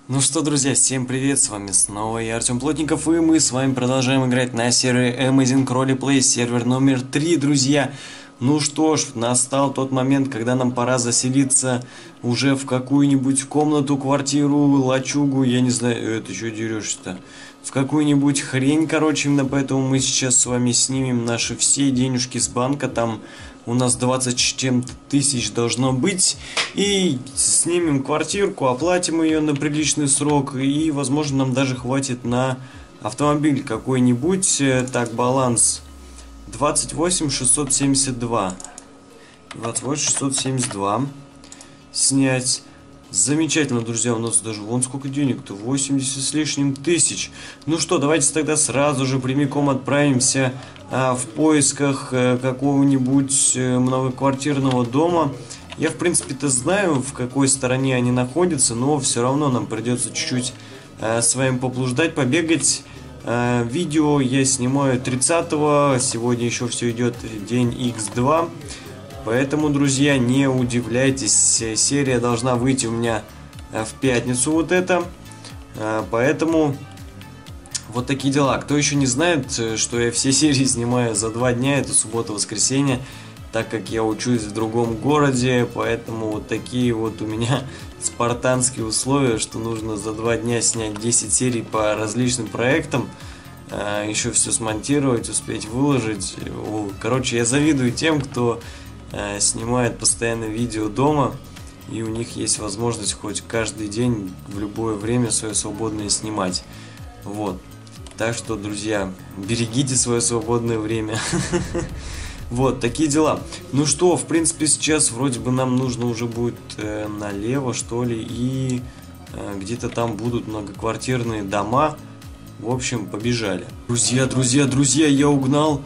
Ну что, друзья, всем привет, с вами снова я, Артем Плотников, и мы с вами продолжаем играть на сервере Amazing Roleplay, сервер номер 3, друзья. Ну что ж, настал тот момент, когда нам пора заселиться уже в какую-нибудь комнату, квартиру, лачугу, я не знаю, это что дерешься-то? В какую-нибудь хрень, короче, именно поэтому мы сейчас с вами снимем наши все денежки с банка, там у нас 20 с чем-то тысяч должно быть, и снимем квартирку, оплатим ее на приличный срок, и, возможно, нам даже хватит на автомобиль какой-нибудь. Так, баланс 28 672. 28 672. Снять. Замечательно, друзья, у нас даже вон сколько денег-то, 80 с лишним тысяч. Ну что, давайте тогда сразу же прямиком отправимся в поисках какого-нибудь многоквартирного дома. Я, в принципе-то, знаю, в какой стороне они находятся, но все равно нам придется чуть-чуть с вами поблуждать, побегать. Видео я снимаю 30-го, сегодня еще все идет день X2. Поэтому, друзья, не удивляйтесь, серия должна выйти у меня в пятницу вот это. Поэтому вот такие дела. Кто еще не знает, что я все серии снимаю за 2 дня, это суббота-воскресенье, так как я учусь в другом городе, поэтому вот такие вот у меня спартанские условия, что нужно за 2 дня снять 10 серий по различным проектам, еще все смонтировать, успеть выложить. Короче, я завидую тем, кто снимает постоянно видео дома, и у них есть возможность хоть каждый день в любое время свое свободное снимать. Вот. Так что, друзья, берегите свое свободное время. Вот, такие дела. Ну что, в принципе, сейчас вроде бы нам нужно уже будет налево, что ли, и где-то там будут многоквартирные дома. В общем, побежали. Друзья, я угнал.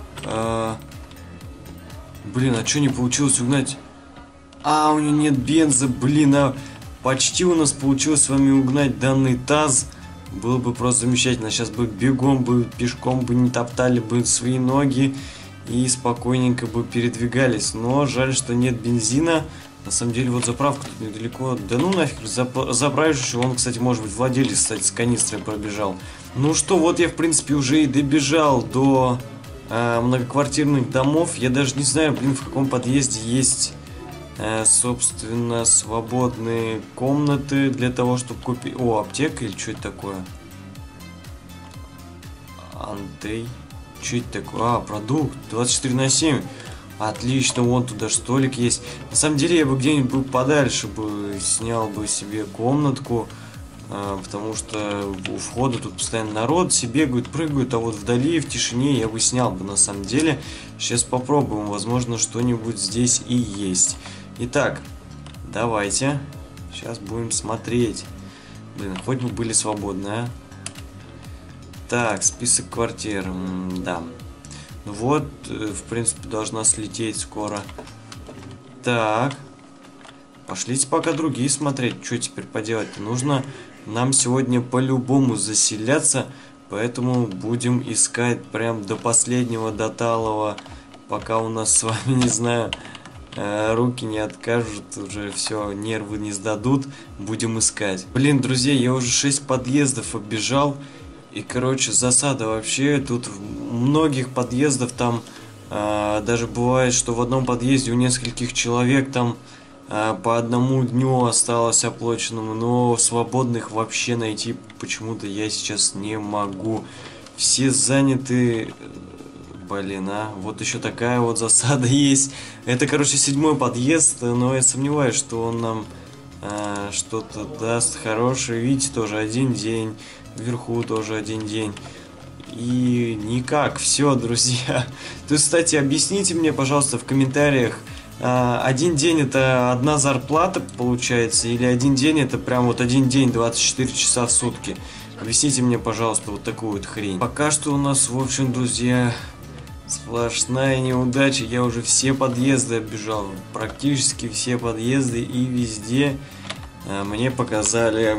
Блин, а что не получилось угнать? У него нет бенза, блин, почти у нас получилось с вами угнать данный ТАЗ. Было бы просто замечательно. Сейчас бы бегом бы, пешком бы не топтали бы свои ноги и спокойненько бы передвигались. Но жаль, что нет бензина. На самом деле, вот заправка тут недалеко. Да ну нафиг, заправишь. Он, кстати, может быть, владелец, кстати, с канистрой пробежал. Ну что, вот я, в принципе, уже и добежал до многоквартирных домов. Я даже не знаю, блин, в каком подъезде есть, собственно, свободные комнаты для того, чтобы купить... О, аптека или что это такое? Антей. Что это такое? Продукт. 24/7. Отлично, вон туда столик есть. На самом деле, я бы где-нибудь был подальше бы снял бы себе комнатку, потому что у входа тут постоянно народ, все бегают, прыгают, а вот вдали, в тишине я бы снял бы на самом деле. Сейчас попробуем, возможно, что-нибудь здесь и есть. Итак, давайте, сейчас будем смотреть. Блин, хоть бы были свободны, а. Так, список квартир, да. Ну вот, в принципе, должна слететь скоро. Так, пошлите пока другие смотреть, что теперь поделать-то. Нужно нам сегодня по-любому заселяться, поэтому будем искать прям до последнего, до талого, пока у нас с вами, не знаю, руки не откажут, уже все, нервы не сдадут, будем искать. Блин, друзья, я уже 6 подъездов оббежал, и, короче, засада вообще, тут в многих подъездов там, даже бывает, что в одном подъезде у нескольких человек там по одному дню осталось оплаченному, но свободных вообще найти почему-то я сейчас не могу. Все заняты. Блин, вот еще такая вот засада есть. Это, короче, 7-й подъезд, но я сомневаюсь, что он нам что-то даст хорошее. Видите, тоже один день. Вверху тоже один день. И никак. Все, друзья. То есть, кстати, объясните мне, пожалуйста, в комментариях, один день это одна зарплата получается, или один день это прям вот один день, 24 часа в сутки? Объясните мне, пожалуйста, вот такую вот хрень. Пока что у нас, в общем, друзья, сплошная неудача. Я уже все подъезды оббежал, практически все подъезды, и везде мне показали.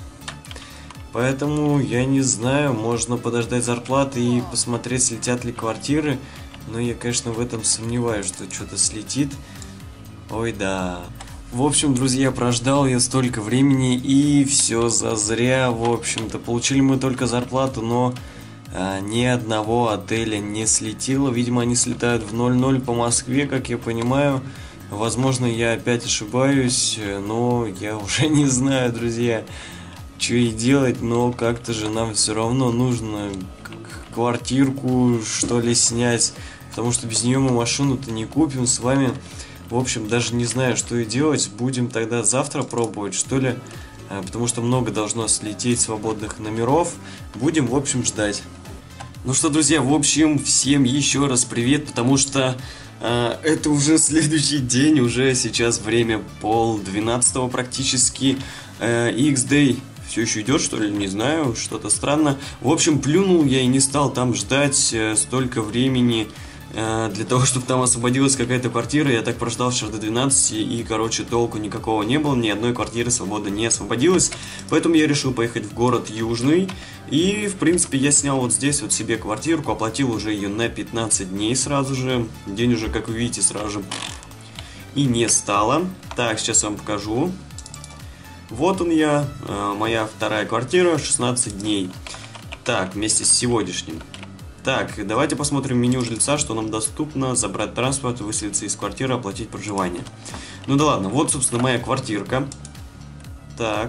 Поэтому я не знаю, можно подождать зарплаты и посмотреть, слетят ли квартиры. Но я, конечно, в этом сомневаюсь, что что-то слетит. Ой, да. В общем, друзья, прождал я столько времени, и все зазря, в общем-то. Получили мы только зарплату, но ни одного отеля не слетело. Видимо, они слетают в 00 по Москве, как я понимаю. Возможно, я опять ошибаюсь, но я уже не знаю, друзья, что и делать. Но как-то же нам все равно нужно квартирку, что ли, снять, потому что без нее мы машину-то не купим с вами. В общем, даже не знаю, что и делать. Будем тогда завтра пробовать, что ли, потому что много должно слететь свободных номеров. Будем, в общем, ждать. Ну что, друзья, в общем, всем еще раз привет, потому что это уже следующий день, уже сейчас время 11:30 практически. X-Day все еще идет, что ли, не знаю, что-то странно. В общем, плюнул я и не стал там ждать столько времени для того, чтобы там освободилась какая-то квартира. Я так прождал вчера до 12, и, короче, толку никакого не было, ни одной квартиры свободно не освободилась. Поэтому я решил поехать в город Южный, и, в принципе, я снял вот здесь вот себе квартирку, оплатил уже ее на 15 дней сразу же. День уже, как вы видите, сразу же и не стало. Так, сейчас я вам покажу. Вот он я, моя вторая квартира, 16 дней. Так, вместе с сегодняшним. Так, давайте посмотрим меню жильца, что нам доступно. Забрать транспорт, выселиться из квартиры, оплатить проживание. Ну да ладно, вот, собственно, моя квартирка. Так.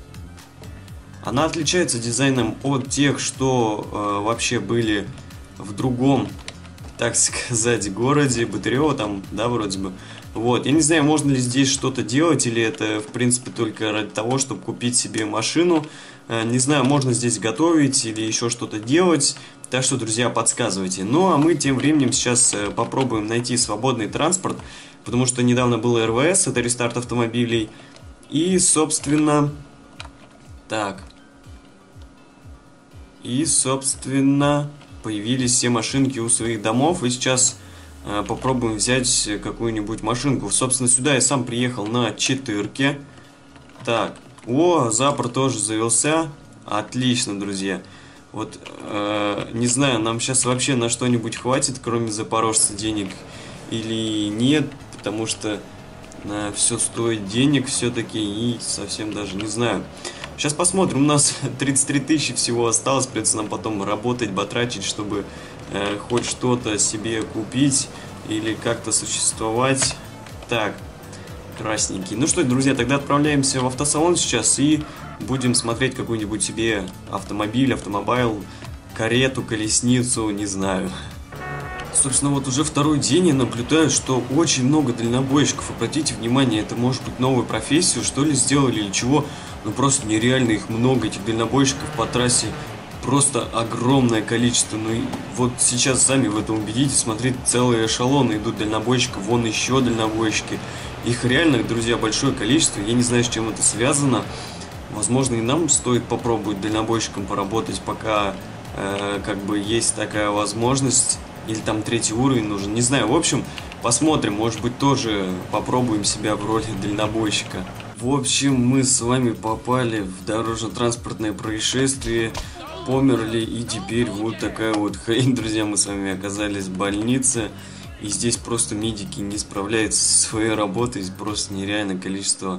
Она отличается дизайном от тех, что вообще были в другом, так сказать, городе. Бытырево там, да, вроде бы. Вот, я не знаю, можно ли здесь что-то делать, или это, в принципе, только ради того, чтобы купить себе машину. Не знаю, можно здесь готовить или еще что-то делать. Так что, друзья, подсказывайте. Ну, а мы тем временем сейчас попробуем найти свободный транспорт, потому что недавно был РВС, это рестарт автомобилей. И, собственно... Так. И, собственно, появились все машинки у своих домов, и сейчас попробуем взять какую-нибудь машинку. Собственно, сюда я сам приехал на 4-ке. Так. О, запор тоже завелся. Отлично, друзья. Вот, не знаю, нам сейчас вообще на что-нибудь хватит, кроме запорожца, денег или нет, потому что все стоит денег все-таки, и совсем даже не знаю. Сейчас посмотрим, у нас 33 тысячи всего осталось, придется нам потом работать, батрачить, чтобы хоть что-то себе купить или как-то существовать. Так, красненький. Ну что, друзья, тогда отправляемся в автосалон сейчас и будем смотреть какой-нибудь себе автомобиль, автомобайл, карету, колесницу, не знаю. Собственно, вот уже второй день я наблюдаю, что очень много дальнобойщиков. Обратите внимание, это может быть новую профессию, что ли, сделали или чего. Ну просто нереально их много, этих дальнобойщиков по трассе. Просто огромное количество. Ну и вот сейчас сами в этом убедитесь. Смотрите, целые эшелоны идут дальнобойщиков, вон еще дальнобойщики. Их реально, друзья, большое количество. Я не знаю, с чем это связано. Возможно, и нам стоит попробовать дальнобойщиком поработать, пока как бы есть такая возможность. Или там 3-й уровень нужен, не знаю. В общем, посмотрим, может быть, тоже попробуем себя в роли дальнобойщика. В общем, мы с вами попали в дорожно-транспортное происшествие, померли, и теперь вот такая вот хрень, друзья, мы с вами оказались в больнице. И здесь просто медики не справляются со своей работой, здесь просто нереальное количество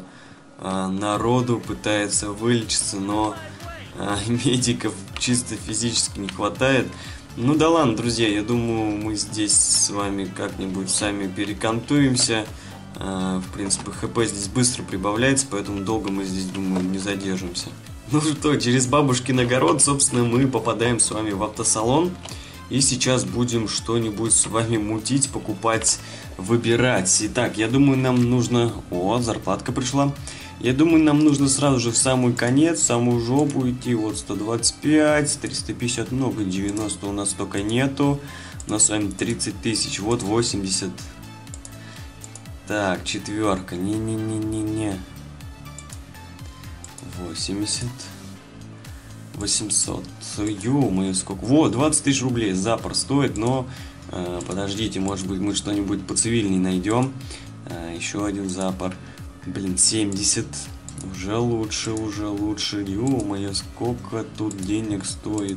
народу пытается вылечиться, но медиков чисто физически не хватает. Ну да ладно, друзья, я думаю, мы здесь с вами как-нибудь сами перекантуемся. В принципе, ХП здесь быстро прибавляется, поэтому долго мы здесь, думаю, не задержимся. Ну что, через бабушкин огород, собственно, мы попадаем с вами в автосалон. И сейчас будем что-нибудь с вами мутить, покупать, выбирать. Итак, я думаю, нам нужно... О, зарплатка пришла. Я думаю, нам нужно сразу же в самый конец, в самую жопу идти. Вот 125, 350 много, 90 у нас только нету. У нас с вами 30 тысяч, вот 80. Так, 4-ка, не-не-не-не-не. 80. 800. Ё-моё, сколько. Вот, 20 тысяч рублей запор стоит, но... подождите, может быть, мы что-нибудь поцивильней найдем. Еще один запор. Блин, 70. Уже лучше, уже лучше. Ё-моё, сколько тут денег стоит.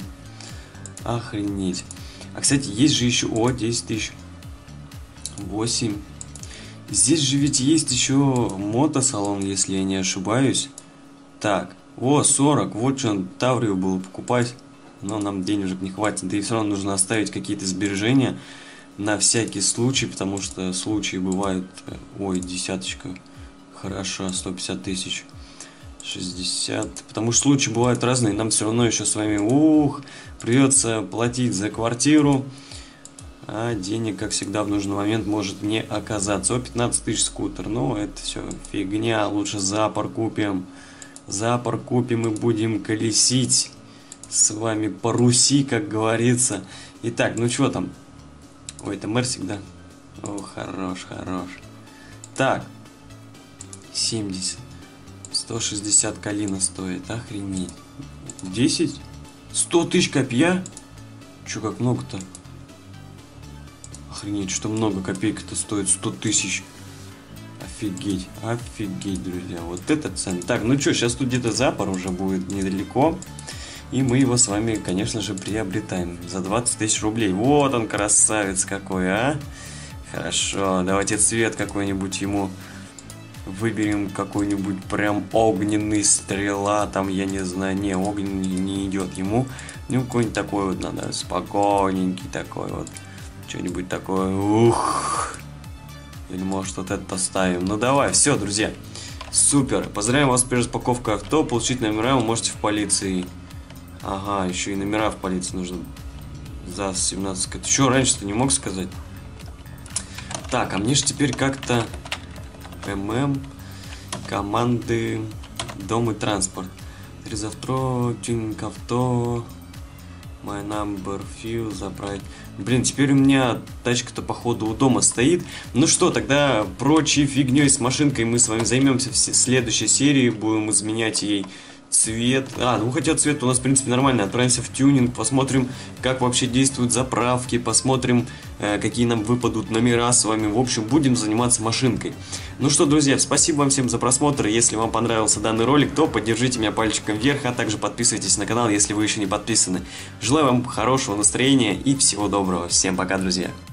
Охренеть. А, кстати, есть же еще... О, 10 тысяч. 8. Здесь же ведь есть еще мотосалон, если я не ошибаюсь. Так, о, 40, вот что Таврию было покупать. Но нам денежек не хватит, да и все равно нужно оставить какие-то сбережения на всякий случай, потому что случаи бывают... Ой, десяточка, хорошо, 150 тысяч. 60, потому что случаи бывают разные, нам все равно еще с вами, придется платить за квартиру, а денег, как всегда, в нужный момент может не оказаться. О, 15 тысяч скутер, ну это все фигня, лучше запор купим и будем колесить с вами по Руси, как говорится. Итак, ну что там? Ой, это Мерсик, да? О, хорош. Так, 70. 160 калина стоит, охренеть. 10? 100 тысяч копья? Чё, как много-то? Охренеть, что много копеек-то стоит, 100 тысяч. Офигеть, друзья, вот это цена. Так, ну чё, сейчас тут где-то запор уже будет недалеко. И мы его с вами, конечно же, приобретаем за 20 тысяч рублей. Вот он, красавец какой, а? Хорошо, давайте цвет какой-нибудь ему... Выберем какой-нибудь прям огненный стрела, там, я не знаю, не, огненный не идет ему. Ну, какой-нибудь такой вот надо, спокойненький такой вот. Что-нибудь такое, Или может вот это ставим. Ну, давай, все, друзья. Супер, поздравляем вас при распаковке авто. Получить номера вы можете в полиции. Ага, еще и номера в полиции нужно. За 17. Что, раньше-то не мог сказать? Так, а мне же теперь как-то... команды дом и транспорт. Резавтро, тюнинг авто, my number few, забрать. Блин, теперь у меня тачка-то походу у дома стоит. Ну что, тогда прочей фигней с машинкой мы с вами займемся в следующей серии. Будем изменять ей цвет. Ну хотя цвет у нас в принципе нормально. Отправимся в тюнинг, посмотрим, как вообще действуют заправки, посмотрим, какие нам выпадут номера с вами. В общем, будем заниматься машинкой. Ну что, друзья, спасибо вам всем за просмотр. Если вам понравился данный ролик, то поддержите меня пальчиком вверх, а также подписывайтесь на канал, если вы еще не подписаны. Желаю вам хорошего настроения и всего доброго. Всем пока, друзья.